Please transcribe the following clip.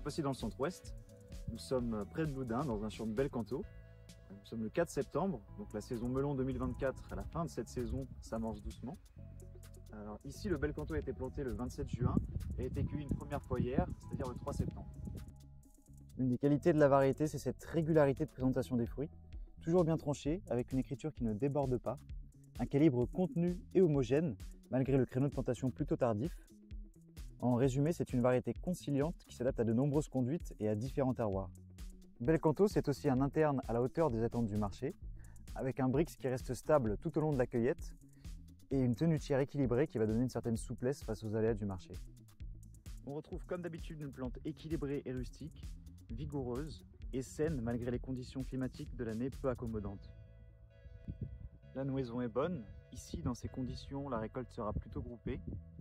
fois-ci dans le centre-ouest. Nous sommes près de Loudun, dans un champ de Belcanto. Nous sommes le 4 septembre, donc la saison melon 2024. À la fin de cette saison, s'amorce doucement. Alors ici, le Belcanto a été planté le 27 juin et a été cueilli une première fois hier, c'est-à-dire le 3 septembre. Une des qualités de la variété, c'est cette régularité de présentation des fruits. Toujours bien tranché, avec une écriture qui ne déborde pas, un calibre contenu et homogène, malgré le créneau de plantation plutôt tardif. En résumé, c'est une variété conciliante qui s'adapte à de nombreuses conduites et à différents terroirs. Belcanto, c'est aussi un interne à la hauteur des attentes du marché, avec un Brix qui reste stable tout au long de la cueillette et une tenue de chair équilibrée qui va donner une certaine souplesse face aux aléas du marché. On retrouve comme d'habitude une plante équilibrée et rustique, vigoureuse et saine malgré les conditions climatiques de l'année peu accommodantes. La nouaison est bonne. Ici, dans ces conditions, la récolte sera plutôt groupée.